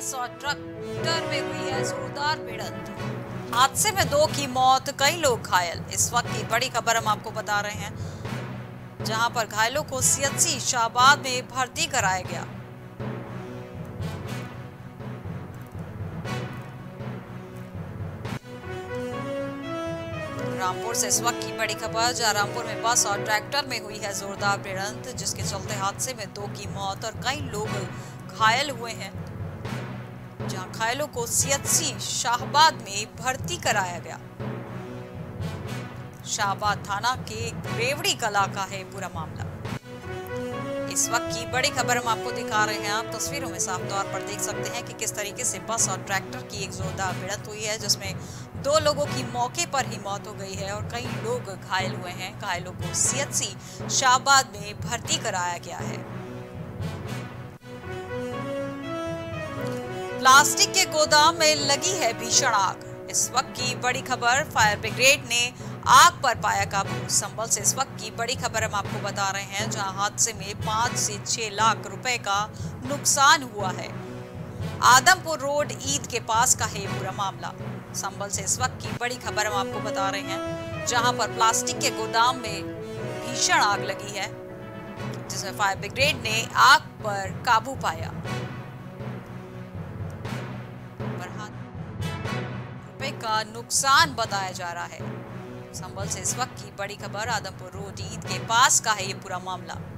बस और ट्रैक्टर में हुई है जोरदार भिड़ंत। हादसे में 2 की मौत, कई लोग घायल। इस वक्त की बड़ी खबर हम आपको बता रहे हैं, जहां पर घायलों को सीएचसी शाहबाद में भर्ती कराया गया। रामपुर से इस वक्त की बड़ी खबर, जहां रामपुर में बस और ट्रैक्टर में हुई है जोरदार भिड़ंत, जिसके चलते हादसे में 2 की मौत और कई लोग घायल हुए हैं, जहां घायलों को सीएचसी शाहबाद में भर्ती कराया गया। शाहबाद थाना के रेवड़ी कला का है पूरा मामला। इस वक्त की बड़ी खबर हम आपको दिखा रहे हैं। आप तस्वीरों में साफ तौर पर देख सकते हैं कि किस तरीके से बस और ट्रैक्टर की एक जोरदार भिड़ंत हुई है, जिसमें 2 लोगों की मौके पर ही मौत हो गई है और कई लोग घायल हुए हैं। घायलों को सीएचसी शाहबाद में भर्ती कराया गया है। प्लास्टिक के गोदाम में लगी है भीषण आग। इस वक्त की बड़ी खबर, फायर ब्रिगेड ने आग पर पाया काबू। संभल से इस वक्त की बड़ी खबर हम आपको बता रहे हैं, जहां हादसे में 5 से 6 लाख रुपए का नुकसान हुआ है। आदमपुर रोड ईद के पास का है पूरा मामला। संभल से इस वक्त की बड़ी खबर हम आपको बता रहे हैं, जहां पर प्लास्टिक के गोदाम में भीषण आग लगी है, जिसमें फायर ब्रिगेड ने आग पर काबू पाया। रुपए का नुकसान बताया जा रहा है। संभल से इस वक्त की बड़ी खबर, आदमपुर रोड ईद के पास का है ये पूरा मामला।